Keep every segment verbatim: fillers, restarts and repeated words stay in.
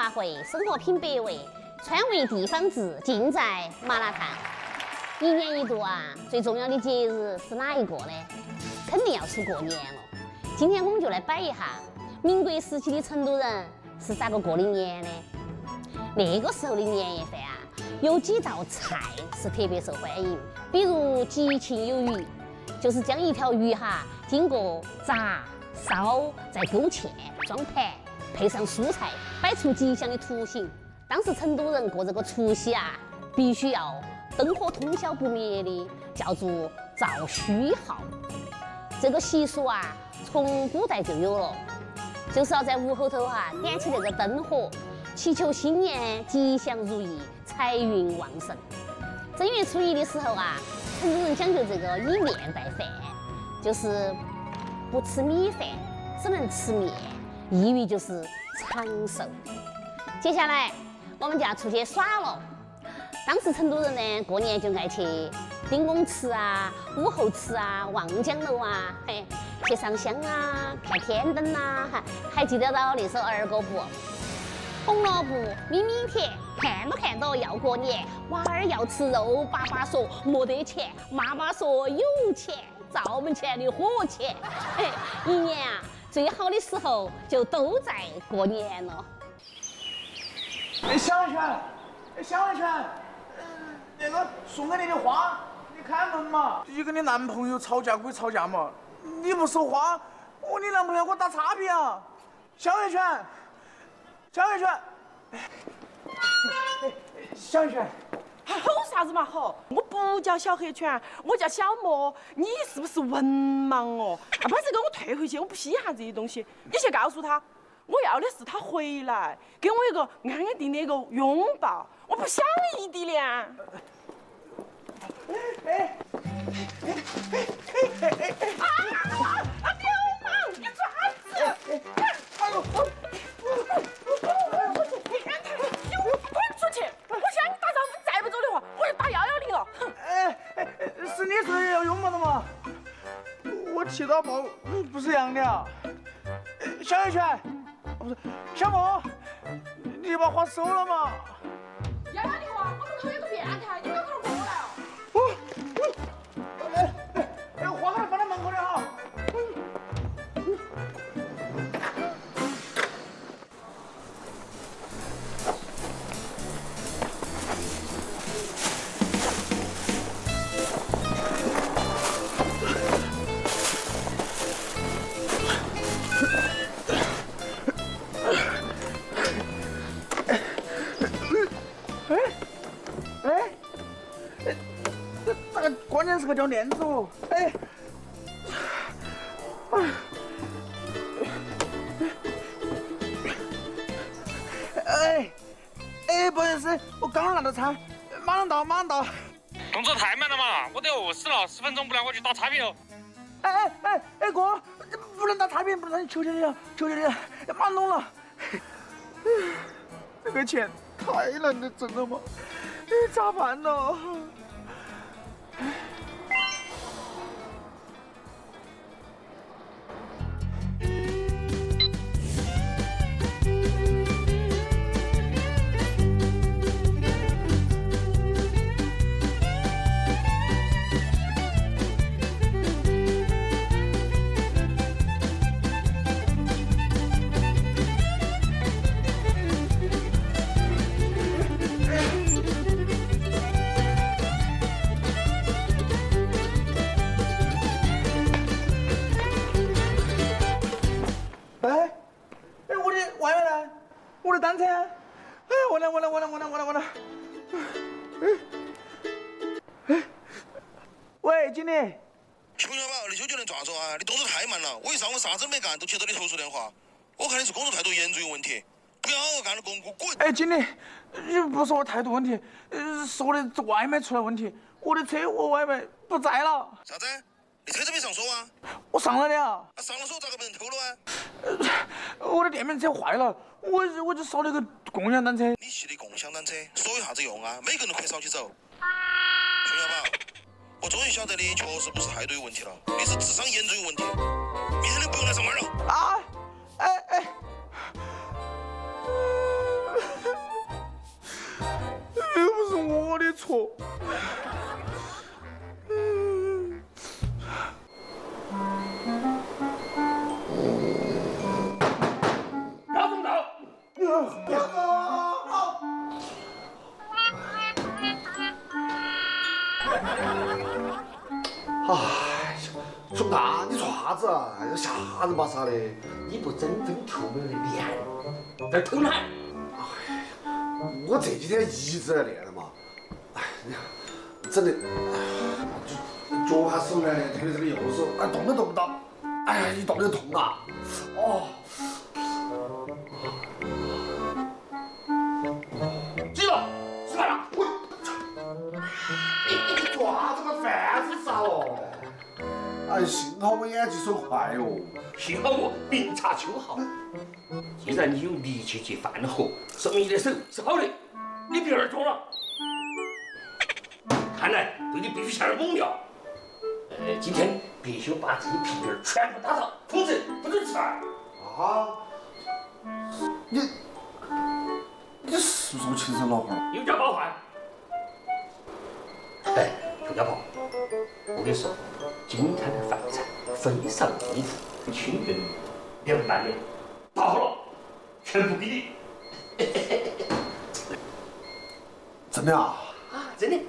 华汇，生活品百味，川味地方志尽在麻辣烫。一年一度啊，最重要的节日是哪一个呢？肯定要是过年了。今天我们就来摆一下民国时期的成都人是咋个过的年呢？那个时候的年夜饭啊，有几道菜是特别受欢迎，比如吉庆有余，就是将一条鱼哈经过炸、烧，再勾芡装盘，配上蔬菜，摆出吉祥的图形。当时成都人过这个除夕啊，必须要灯火通宵不灭的，叫做照虚号。这个习俗啊，从古代就有了，就是要在屋后头哈、啊、点起那个灯火，祈求新年吉祥如意、财运旺盛。正月初一的时候啊，成都人讲究这个以面代饭，就是不吃米饭，只能吃面，意欲就是长寿。接下来我们就要出去耍了。当时成都人呢，过年就爱去丁公祠啊、武后祠啊、望江楼啊，嘿，去上香啊、看天灯啊，还还记得到那首儿歌不？红萝卜咪咪甜，看都看到要过年，娃儿要吃肉，爸爸说没得钱，妈妈说有钱，灶门前的火钱，嘿，一年啊最好的时候就都在过年了。 哎，小圆圈，哎，小圆圈，嗯，那个送给你的花，你开门嘛。你跟你男朋友吵架归吵架嘛，你不收花，我你男朋友给我打差评啊。小圆圈，小圆圈，哎，小圆圈， 还吼啥子嘛吼？我不叫小黑犬，我叫小莫。你是不是文盲哦？把这个我退回去，我不稀罕这些东西。你去告诉他。我要的是他回来，给我一个安安定定的一个拥抱。我不想异地恋。哎哎哎哎哎哎！啊啊！流氓，你爪子！哎呦！你看他，你滚出去！我现在打招呼，再不走的话，我就打幺幺零了。 哎哎，是你说要拥抱的吗？我气到爆，不是一样的啊！小圆圈。不是，小莫，你把花收了嘛？ 幺幺零啊，我门口有个变态，你赶快过来哦！ 我我哎哎哎，花还放在门口的哈。关键时刻叫链子，哎，哎，哎，不好意思，我刚拿到餐，马上到，马上到。 动作太慢了嘛，我都要饿死了，十分钟不然我去打差评了。 哎哎哎哎哥，不能打差评，不能，求求你了，求求你了，马上弄了。这个钱太难得挣了嘛，哎，咋办呢？我的单车，哎，完了完了完了完了完了完了！哎哎，喂，经理。 熊小宝，你究竟能咋子啊？你动作太慢了，我一上午啥子都没干，都接到你投诉电话。我看你是工作态度严重有问题，不要好好干了，给我滚！ 哎，经理，你不是我态度问题，呃，是我的外卖出了问题，我的车和外卖不在了。 啥子？你车子没上锁啊？ 我上了的啊。 那上了锁咋个被人偷了啊？ 呃，我的电瓶车坏了，我我就烧了个共享单车。 你骑的共享单车，锁有啥子用啊？每个人都可以少起走。熊小宝，我终于晓得你确实不是态度有问题了，你是智商严重有问题。明天你不用来上班了。 啊！哎哎。 错。嗯。 姚总导， 表哥。哎，熊大，你做啥子啊？吓人巴啥的？ 你不整整出门的练，在偷懒。 我这几天一直在练的嘛。哎，你看，真的，脚还手呢，特别这个右手，哎，动都动不到。哎呀，一动就痛啊！哦。 记住，吃饭了。 我，你你做啥子嘛？饭子烧哦。哎，幸好我眼疾手快哦。 幸好我明察秋毫。既然你有力气去饭后，说明你的手是好的，你别儿中了。看来对你必须下点猛料。呃，今天必须把这些皮皮全部打扫，否则不准吃饭。 啊？你你是不是我亲生老汉？ 有家包饭。哎，熊家宝，我跟你说，今天的饭菜非常丰富，清炖凉拌的，打好了，全部给你。 真的啊？ 啊，真的。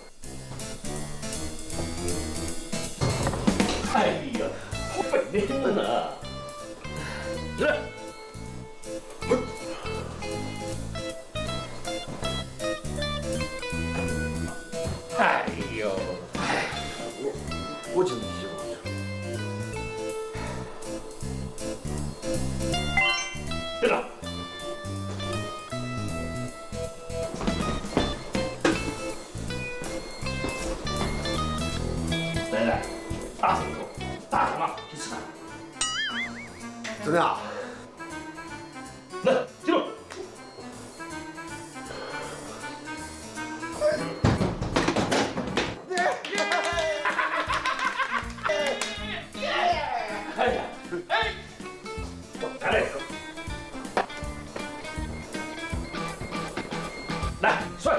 哎呀，好笨的很啊！有人。哎呦， 哎，我我尽力了。 对了，来来，大声说，大声了，去吃饭。 真的啊？ 来，记住。哎呀，哎，再来一次。来，帅！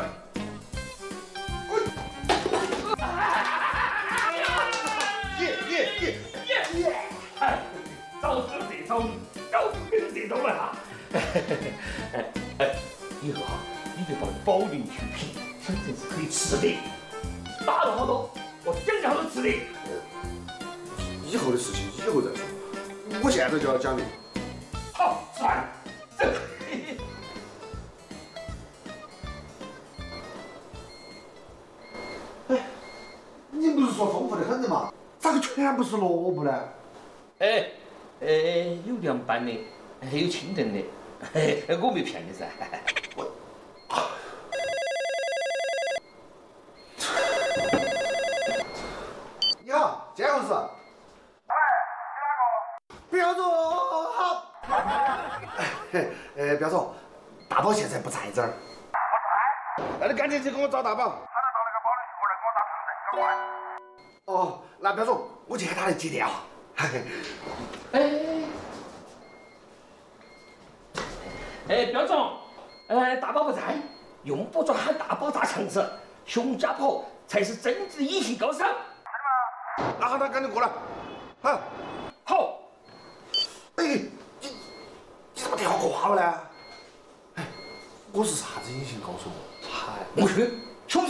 耶耶耶耶耶！哎，早知这招，早跟这招了哈。哎哎，以后哈，你就把保龄球皮想成是可以吃的，打了好多，我讲了好多吃的。 以后的事情以后再说，我现在就要讲的。 好，算了，这可以。 哎，你不是说丰富的很的嘛？咋个全部是萝卜呢？ 哎，呃，有凉拌的，还有清炖的，嘿，我没骗你噻。 我，你好，监控室。彪总好。哎，呃，彪总，大宝现在不在这儿。不在。那你赶紧去给我找大宝。他来找那个保龄球过来给我打绳子，快。哦，那彪总，我去喊他来接电话。 哎，哎，彪总，呃，大宝不在，用不着喊大宝砸墙子，熊家炮才是真正的隐形高手。真的吗？那喊他赶紧过来。好。 好。 哎，你你怎么电话挂了呢？哎，我是啥子隐形高手？ 嗨，我去，兄弟。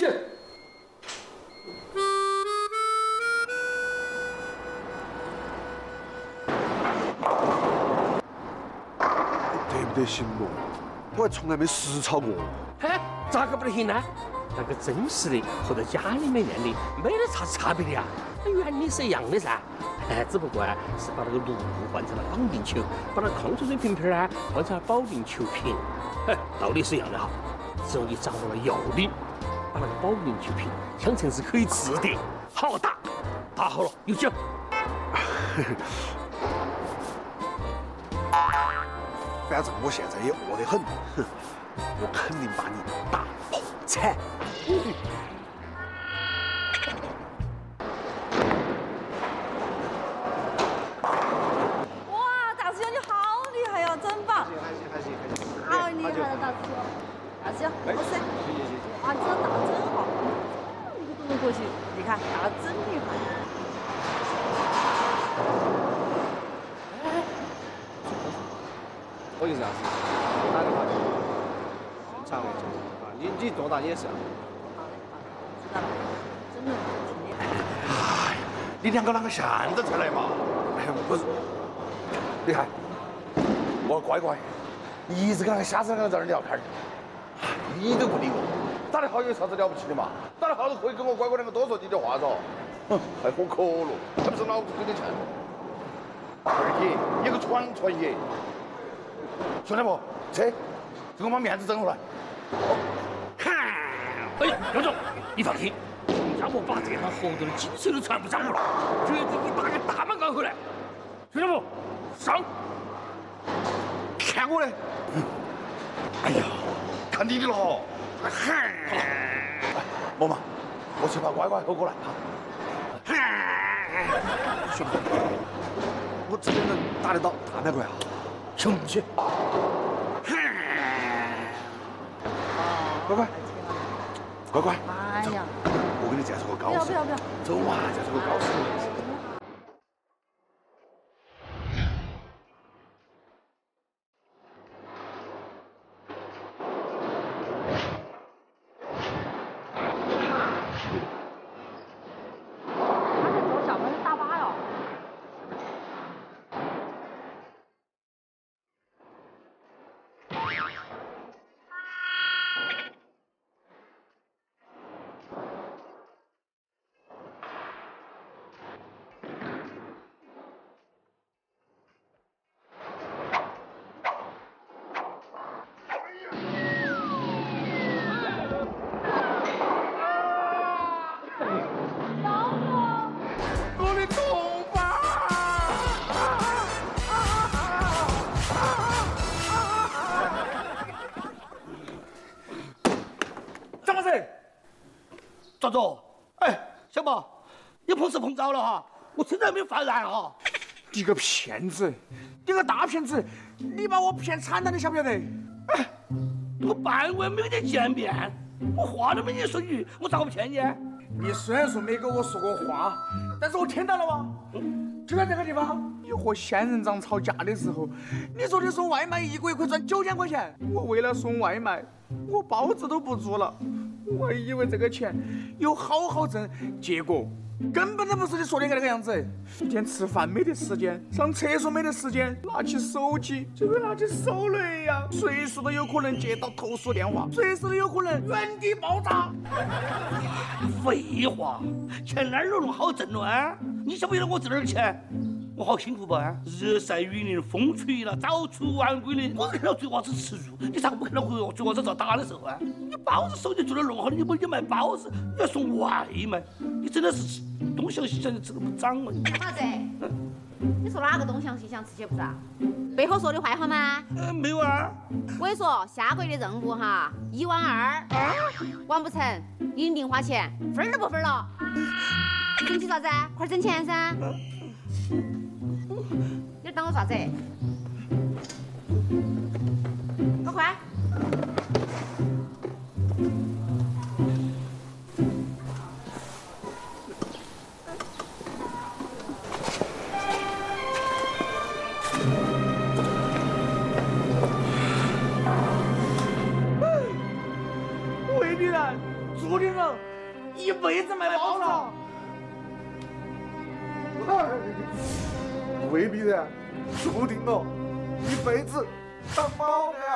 得不得行咯？我还从来没实操过。 哎，咋个不得行呢？那个真实的和在家里面练的没得啥子差别的呀，原理是一样的噻。哎，只不过啊，是把那个炉换成了保龄球，把那矿泉水瓶瓶呢换成了保龄球瓶。哎，道理是一样的哈。只要你掌握了要领，把那个保龄球瓶想成是可以吃的，好打，打好了有奖。 反正我现在也饿得很，哼，我肯定把你打破产。 哇，大师兄你好厉害呀，真棒！ 还行还行还行。 好厉害的大师兄，大师兄，我是。 谢谢谢谢。 哇，你真的打得真好。 看打得真厉害。 我就这样子，打电话就常来就啊，你你多大也是啊？ 知道了，真的挺厉害。 哎，你两个啷个现在才来嘛？哎，不是，你看，我乖乖，一直跟那个瞎子两个在那儿聊天儿，你都不理我，打得好有啥子了不起的嘛？打得好都可以跟我乖乖两个多说几句话噻。哼，还喝可乐，还不是老子给你钱？二爷，有个闯传爷。兄弟们，车，给我把面子整回来。 看，哎呀，姚总，你放心，要不把这趟活动的精髓都全部掌握了，绝对给你打个大满贯回来。兄弟们，上！ 看我嘞！哎呀，看你的了。 嗨， 莫嘛，我去把乖乖吼过来哈。兄弟，我这边能打得到大满贯啊！兄弟，乖乖，乖乖， 哎呀， 我给你介绍个高手。 不要不要不要， 走嘛，介绍个高手。 赵总，哎，小毛，你碰是碰着了哈，我真的没有犯案哈。 你个骗子，你个大骗子，你把我骗惨了，你晓不晓得？ 哎，我半晚没跟你见面，我话都没跟你说句，我咋个骗你？ 你虽然说没跟我说过话，但是我听到了哇。就在这个地方，你和仙人掌吵架的时候，你说的送外卖一个月可以赚九千块钱，我为了送外卖，我包子都不做了。我还以为这个钱有好好挣，结果根本都不是你说的那个样子。一天吃饭没得时间，上厕所没得时间，拿起手机就跟拿起手雷一样，随时都有可能接到投诉电话，随时都有可能原地爆炸。 废话，钱哪儿有那么好挣了啊？你晓不晓得我挣点钱？我好辛苦吧？日晒雨淋，风吹了，早出晚归的，我看到嘴娃子吃肉，你咋个不看到我嘴娃子遭打的时候啊？你包子手机做得弄好，你不你卖包子，你要送外卖，你真的是东想西想就吃得不长了。 啥子？你说哪个东想西想，吃些不长？背后说的坏话吗？ 呃，没有啊。 我跟你说，下个月的任务哈，一万二，啊，完不成，你零花钱分儿都不分了。生气啥子？快挣钱噻！你当我啥子？快快！ 未必然，注定了一辈子卖包子。未必然，注定了一辈子当包子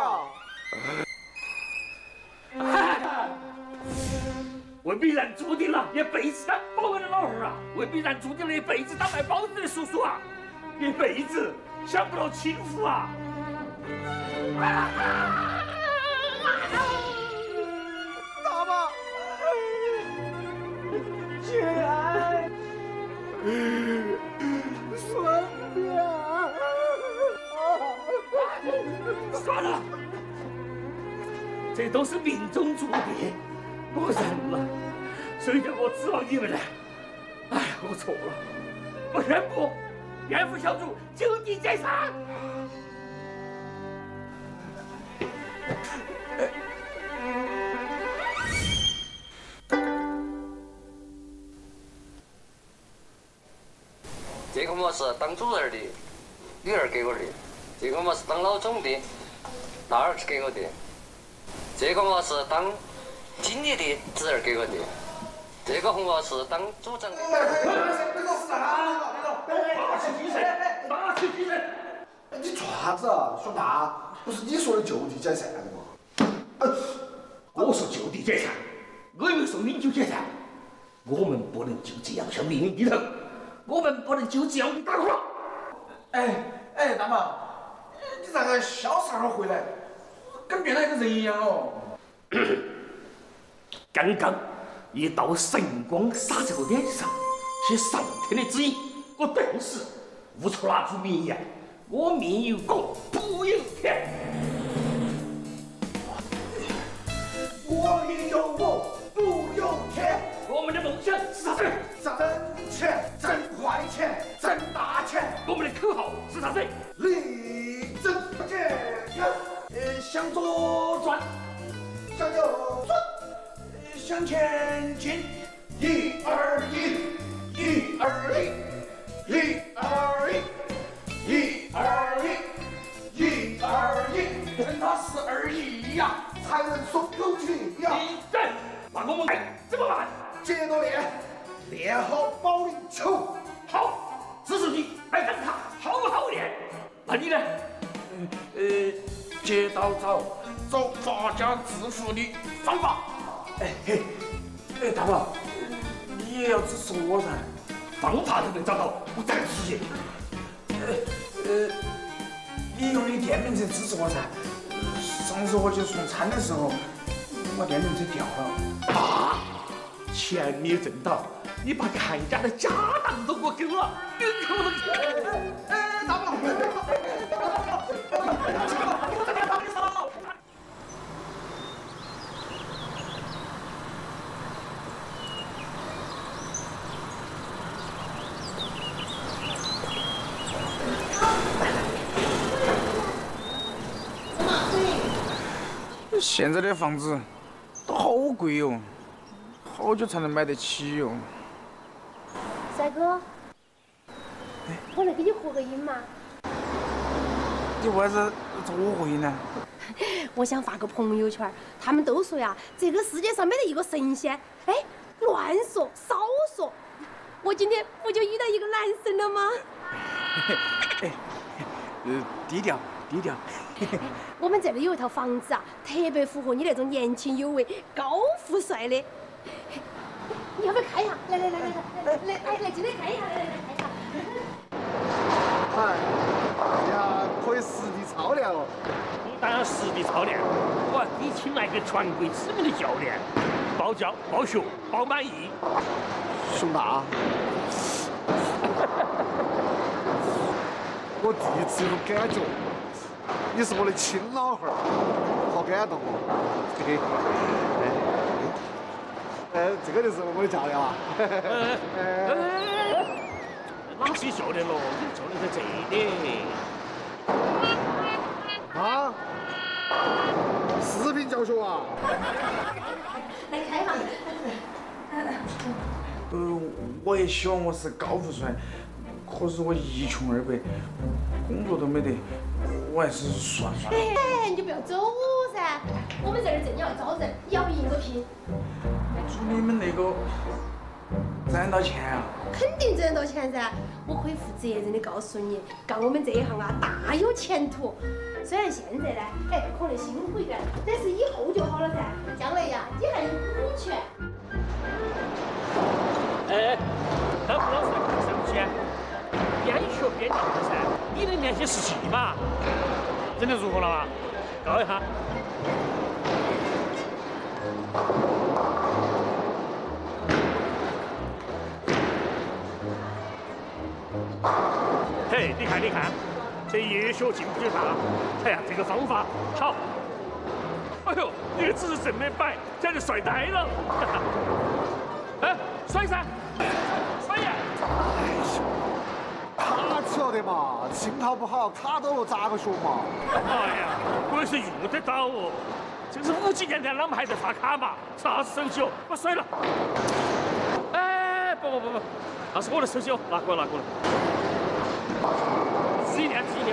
啊！ 未必然注定了一辈子当保安的老汉儿啊！未必然注定了一辈子当卖包子的叔叔啊！一辈子享不到清福啊！ 大妈，钱，顺便， 算了，这都是命中注定，我认了。谁叫我指望你们呢？哎，我错了，我宣布，岳父小主就地解散。 个么是当主任的女儿给我的，这个么是当老总的大儿子给我的，这个么是当经理的侄儿给我的，这个红么是当组长的。 这个啥？ 打起精神，打起精神！ 你做啥子啊，熊大？不是你说的就地解散的吗？ 呃，我说就地解散，我又说永久解散。我们不能就这样向命运低头，我们不能就这样打垮。 哎哎，大妈，你咋个消失会儿回来，跟变了一个人一样哦？ 刚刚一道神光洒在我脸上，是上天的旨意，我顿时悟出那句名言：我命由我不由天。 我命由我不由天。 我们的梦想是啥子？ 挣钱，挣快钱，挣大钱。 我们的口号是啥子？ 力争不减。 呃，向左转， 向右转， 向前进， 一二一，一二一，一二一，一二一，一二一。 跟他是二一呀， 才能松口气呀。 对，那我们怎么办？ 接着练，练好保龄球。 好，只是你来看他好不好练。那你呢？ 呃，接到找找发家致富的方法。哎嘿，哎大宝，你也要支持我噻。 方法都能找到，我再支持你。 呃呃，你用你电瓶车支持我噻。上次我去送餐的时候，我电瓶车掉了。 啊！钱你也挣到，你把看家的家当都给我给了，你可不能。 哎，大宝。现在的房子都好贵哟，好久才能买得起哟。 帅哥，我来给你合个影嘛。 你为啥子找我合影呢？ 我想发个朋友圈，他们都说呀，这个世界上没得一个神仙。哎，乱说，少说。我今天不就遇到一个男神了吗？ 哎，呃，低调低调。 我们这里有一套房子啊，特别符合你那种年轻有为、高富帅的。你要不要看一下？来来来来来来来来来进来看一下，来来来看一下。 哎，哎呀，可以实地操练哦。 你当然实地操练，我你请来个全国知名的教练，报教、报学、报满意。 熊大，我第一次有感觉。你是我的亲老汉儿，好感动哦！嘿嘿，哎，哎，这个就是我们的教练啊！ 哪些教练咯？你教练在这里。 啊？视频教学啊？ 来看一下。 呃，我也希望我是高富帅，可是我一穷二白，工作都没得。我还是算算了。 哎，你就不要走噻，我们这儿正要招人，要不赢个拼。 做你们那个挣到钱啊？ 肯定挣得到钱噻！我可以负责任的告诉你，干我们这一行啊，大有前途。虽然现在呢，哎，可能辛苦一点，但是以后就好了噻。将来呀，你还有股权。 哎，当老师看手机啊，边学边练的噻。你能练些实际嘛？整得如何了嘛？告一下。嘿，你看，你看，这越学进步就大。哎呀，这个方法好。哎呦，你这只是正面摆，简直帅呆了。哎，甩噻，甩呀！ 他晓得嘛，信号不好，卡到了咋个学嘛？ 哎呀，我是用得到哦。这是五几年的，啷们还在发卡嘛？啥子手机哦？我甩了。哎，不不不不，那是我的手机哦，拿过来拿过来。 十一年，十一年。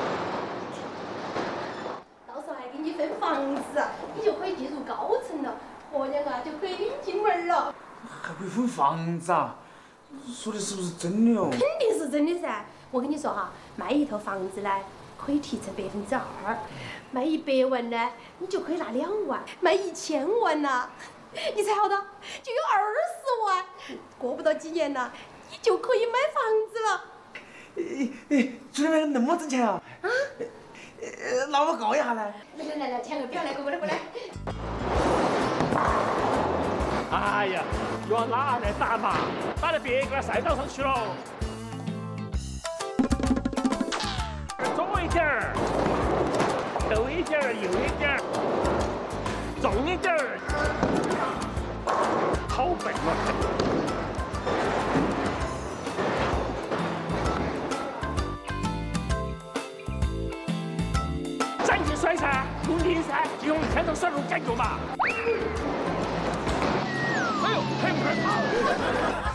到时候还给你分房子，你就可以进入高层了，婆娘啊就可以领进门了。 还可以分房子啊？说的是不是真的哦？ 肯定是真的噻！我跟你说哈，卖一套房子呢，可以提成百分之二；卖一百万呢，你就可以拿两万；卖一千万呐，你猜好多？就有二十万。过不到几年呐，你就可以买房子了。 哎哎，朱大妹那么挣钱啊？啊？呃，那我告一下呢？ 来来来来，签个表来，过来过来。 哎呀，又要哪来打嘛？打到别个赛道上去了。左一点儿，右一点儿，右一点儿，重一点儿。好笨啊！赶紧甩噻，用力噻，就用天头甩入感觉嘛。哎呦，很快跑！